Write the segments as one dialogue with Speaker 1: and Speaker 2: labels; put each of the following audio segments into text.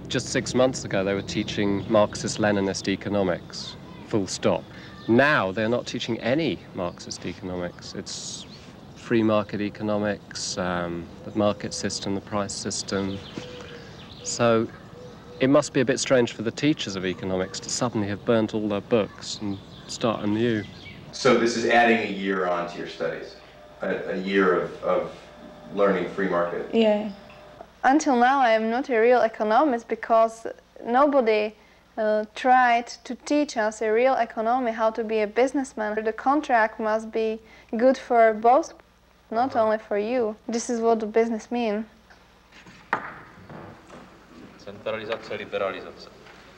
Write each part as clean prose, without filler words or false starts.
Speaker 1: just 6 months ago, they were teaching Marxist-Leninist economics, full stop. Now, they're not teaching any Marxist economics. It's free market economics, the market system, the price system. So it must be a bit strange for the teachers of economics to suddenly have burnt all their books and start anew.
Speaker 2: So this is adding a year on to your studies, a year of learning free market.
Speaker 3: Yeah. Until now, I am not a real economist because nobody tried to teach us a real economy, how to be a businessman. The contract must be good for both, not only for you. This is what the business means.
Speaker 4: Centralizace, liberalizace.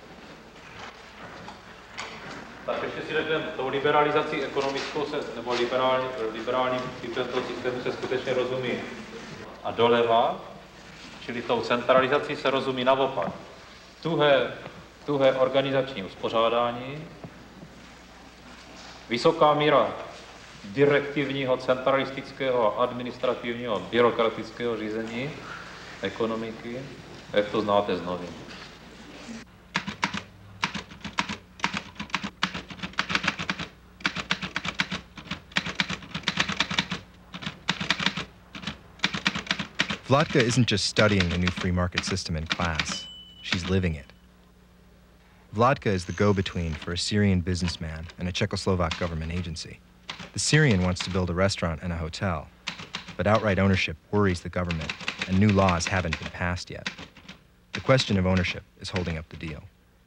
Speaker 4: Tak ještě si řekneme, tou liberalizací ekonomickou nebo liberálním typem toho systému se skutečně rozumí. A doleva, čili tou centralizací se rozumí naopak. Tuhé organizační uspořádání, vysoká míra direktivního, centralistického, administrativního, byrokratického řízení ekonomiky, jak to znáte z novin.
Speaker 5: Vladka isn't just studying the new free market system in class, she's living it. Vladka is the go-between for a Syrian businessman and a Czechoslovak government agency. The Syrian wants to build a restaurant and a hotel, but outright ownership worries the government, and new laws haven't been passed yet. The question of ownership is holding up the deal.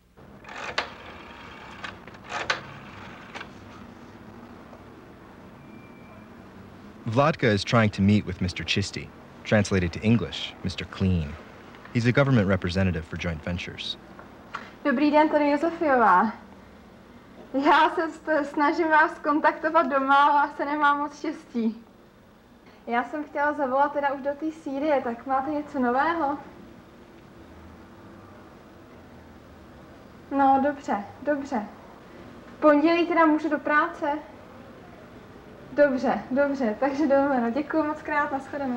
Speaker 5: Vladka is trying to meet with Mr. Chisty, translated to English, Mr. Clean. He's a government representative for joint ventures.
Speaker 3: Dobrý den, tady Josefiová. Já se snažím vás kontaktovat doma, ale se nemám moc štěstí. Já jsem chtěla zavolat teda už do té Sýrie, tak máte něco nového? No, dobře. V pondělí teda můžu do práce? Dobře, takže domluveno. Děkuji moc krát, nashledanou.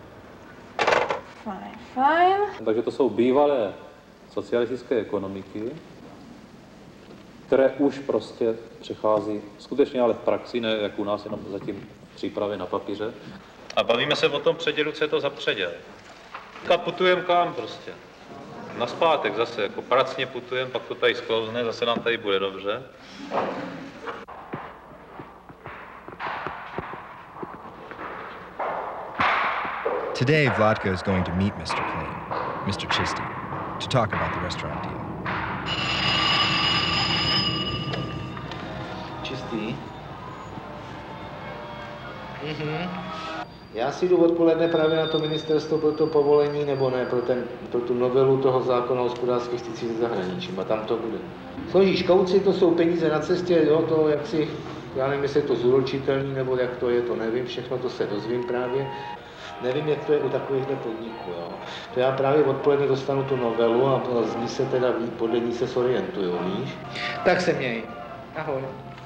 Speaker 3: Fajn.
Speaker 4: Takže to jsou bývalé socialistické ekonomiky, které už prostě přechází, skutečně ale v praxi, ne jak u nás, jenom zatím v přípravě na papíře. A bavíme se o tom předělu, co je to za předěl. Putujeme kam prostě. Naspátek zase, jako pracně putujeme, pak to tady sklouzne, zase nám tady bude dobře.
Speaker 5: Today, Vladka is going to meet Mr. Clean, Mr. Chisty, to talk about the restaurant deal.
Speaker 6: Čistý? Já si jdu odpoledne právě na to ministerstvo pro to povolení, nebo ne, pro tu novelu toho zákona o hospodářských stycích se zahraničím, a tam to bude. Složíš kauci, to jsou peníze na cestě, jo, to jak si, já nevím, jestli je to zúročitelný, nebo jak to je, to nevím, všechno to se dozvím právě. Nevím, jak to je u takovýchhle podniků, jo. To já právě odpoledne dostanu tu novelu a z ní se teda podle ní se zorientuju, víš? Tak se měj. Ahoj.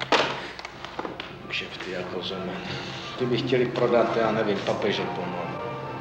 Speaker 6: Kšefty jako řemen. Ty by chtěli prodat, já nevím, papeže pomalu.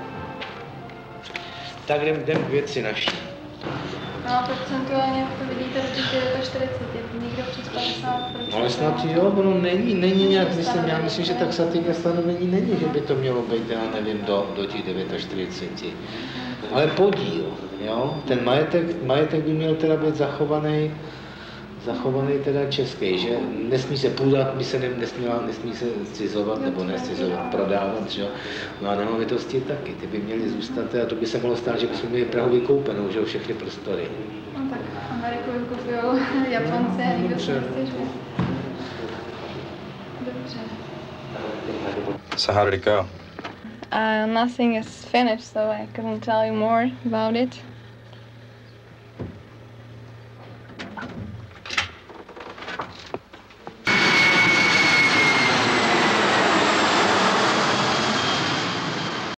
Speaker 6: Tak jdem k věci naší.
Speaker 3: No, procentuálně to vidíte v těch 45, někdo přes 50%.
Speaker 6: Ale snad jo, ono není nějak, já myslím, že taxativně stanovení není, že by to mělo být, já nevím, do těch 49. Ale podíl, jo, ten majetek by měl teda být zachovaný teda český, že nesmí se půda, nesmí se scizovat nebo nescizovat, prodávat, že jo. No a nemovitosti taky, ty by měly zůstat a to by se mohlo stát, že bychom měli Prahu vykoupenou, že jo, všechny prostory.
Speaker 3: No tak Ameriku vykupujou Japonci a nikdo se nechce žít. Dobře.
Speaker 7: So how did it go?
Speaker 3: Nothing is finished, so I couldn't tell you more about it.